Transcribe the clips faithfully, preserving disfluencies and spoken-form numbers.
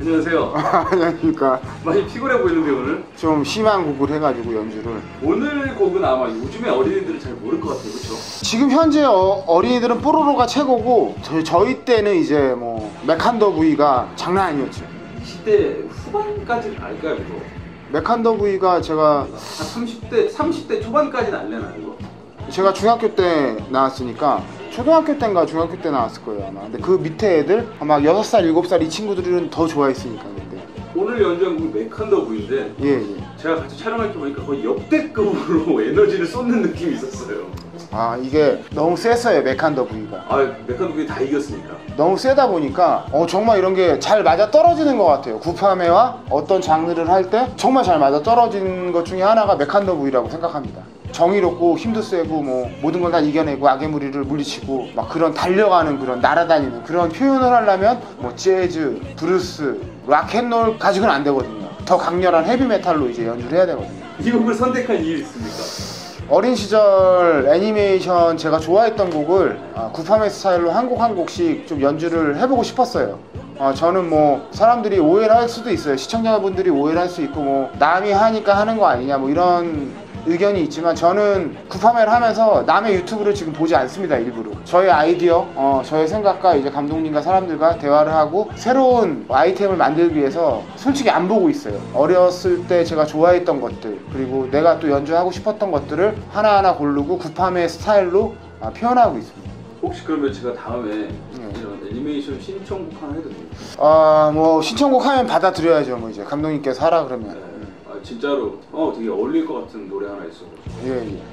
안녕하세요. 안녕하십니까. 많이 피곤해 보이는데 오늘? 좀 심한 곡을 해가지고 연주를. 오늘 곡은 아마 요즘에 어린이들은 잘 모를 것 같아요, 그렇죠? 지금 현재 어, 어린이들은 뽀로로가 최고고 저희, 저희 때는 이제 뭐 맥한더 V가 장난 아니었죠. 이십 대 후반까지는 알까요, 그거? 맥한더 V가 제가 한 삼십 대, 삼십 대 초반까지는 알려나 이거? 제가 중학교 때 나왔으니까 초등학교 때인가 중학교 때 나왔을 거예요 아마. 근데 그 밑에 애들 아마 여섯 살, 일곱 살 이 친구들은 더 좋아했으니까 그때. 오늘 연주한 곡이 맥한더 V인데 예, 예. 제가 같이 촬영할 때 보니까 거의 역대급으로 에너지를 쏟는 느낌이 있었어요. 아 이게 너무 셌어요 맥한더 V가. 아 맥한더 V 다 이겼으니까. 너무 세다 보니까 어 정말 이런 게 잘 맞아 떨어지는 것 같아요. 구파메와 어떤 장르를 할 때 정말 잘 맞아 떨어지는 것 중에 하나가 맥한더 V라고 생각합니다. 정의롭고 힘도 세고 뭐 모든 걸 다 이겨내고 악의 무리를 물리치고 막 그런 달려가는 그런 날아다니는 그런 표현을 하려면 뭐 재즈, 브루스, 락앤롤 가지고는 안 되거든요. 더 강렬한 헤비메탈로 이제 연주를 해야 되거든요. 이 곡을 선택한 이유 있습니까? 어린 시절 애니메이션 제가 좋아했던 곡을 구파메 스타일로 한 곡 한 곡씩 좀 연주를 해보고 싶었어요. 어, 저는 뭐 사람들이 오해를 할 수도 있어요. 시청자분들이 오해를 할 수 있고 뭐 남이 하니까 하는 거 아니냐 뭐 이런 의견이 있지만 저는 구파메를 하면서 남의 유튜브를 지금 보지 않습니다. 일부러 저의 아이디어, 어, 저의 생각과 이제 감독님과 사람들과 대화를 하고 새로운 아이템을 만들기 위해서 솔직히 안 보고 있어요. 어렸을 때 제가 좋아했던 것들 그리고 내가 또 연주하고 싶었던 것들을 하나하나 고르고 구파메 스타일로 아, 표현하고 있습니다. 혹시 그러면 제가 다음에 네. 이런 애니메이션 신청곡 하나 해도 됩니까? 아, 뭐 신청곡 하면 받아들여야죠. 뭐 이제 감독님께서 하라 그러면. 네. 아, 진짜로 어 되게 어울릴 것 같은 노래 하나 있어. 예, 예.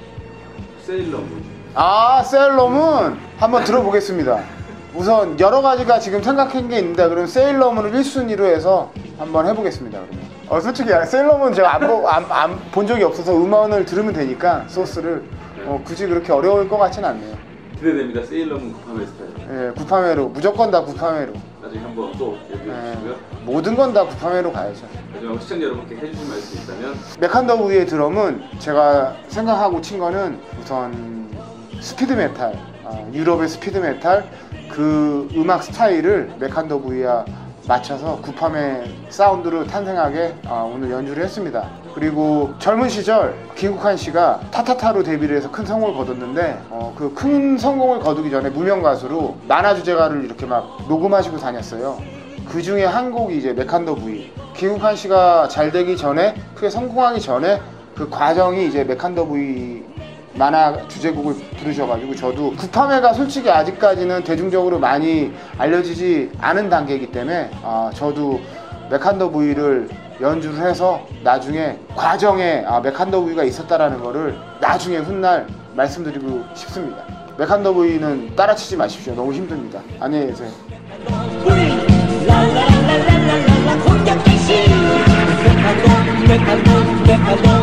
세일러문. 아, 세일러문 한번 들어보겠습니다. 우선 여러 가지가 지금 생각한 게 있는데 그럼 세일러문을 일 순위로 해서 한번 해보겠습니다. 그러면. 어, 솔직히 세일러문 제가 안, 보, 안, 안 본 적이 없어서 음원을 들으면 되니까 소스를 어, 굳이 그렇게 어려울 것 같진 않네요. 기대됩니다. 세일러문 구파메 스타일. 예, 구파메로 무조건 다 구파메로. 나중에 한번 또 얘기해 주시고요. 예, 모든 건 다 구파메로 가야죠. 마지막 시청자 여러분께 해주실 말씀 있다면? 맥한더 V의 드럼은 제가 생각하고 친 거는 우선 스피드 메탈, 어, 유럽의 스피드 메탈 그 음악 스타일을 맥한더 V와 맞춰서 구파메 사운드로 탄생하게 어, 오늘 연주를 했습니다. 그리고 젊은 시절 김국환 씨가 타타타로 데뷔를 해서 큰 성공을 거뒀는데 어, 그 큰 성공을 거두기 전에 무명 가수로 만화 주제가를 이렇게 막 녹음하시고 다녔어요. 그 중에 한 곡이 이제 맥한더 V. 김국환 씨가 잘 되기 전에 크게 성공하기 전에 그 과정이 이제 맥한더 V 만화 주제곡을 부르셔가지고 저도 구파메가 솔직히 아직까지는 대중적으로 많이 알려지지 않은 단계이기 때문에 어, 저도 맥한더 V를 연주를 해서 나중에 과정에 아, 맥한더 V가 있었다라는 거를 나중에 훗날 말씀드리고 싶습니다. 맥한더 V는 따라치지 마십시오. 너무 힘듭니다. 안녕히 계세요. 라라라라라라라 공격 개시. 맥한더 맥한더 맥한더